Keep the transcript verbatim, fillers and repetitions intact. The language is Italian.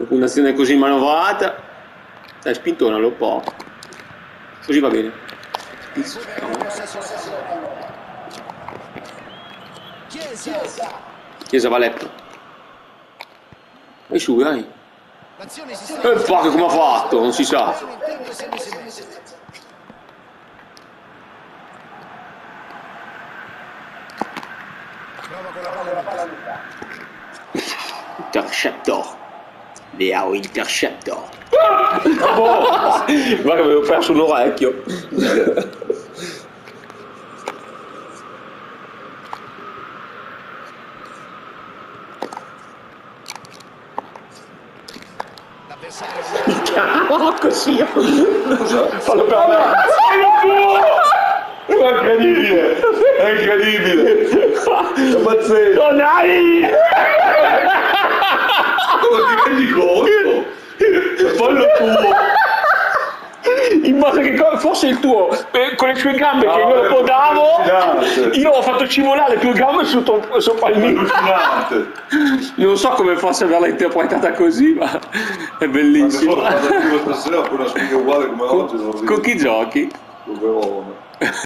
Dopo un'azione così manovrata. Dai, spintonalo un po'. Così va bene. Chiesa va a letto. Vai su, dai. E il fuoco come ha fatto? Non si sa. Interceptor. Leo Interceptor. Ah, boh. Guarda che avevo perso un orecchio. Oh, così. Fallo per me. È incredibile! È incredibile! È pazzesco! Tonali! Non ti rendi conto? Fallo tuo! In modo che fosse il tuo, eh, con le tue gambe No, che io lo podavo, allucinante. io ho fatto scivolare le tue gambe sotto, sopra il mio. Allucinante! Non so come fosse averla interpretata così, ma è bellissimo. Ma stasera poi una sfiga uguale come oggi. Con chi giochi? Con Verona.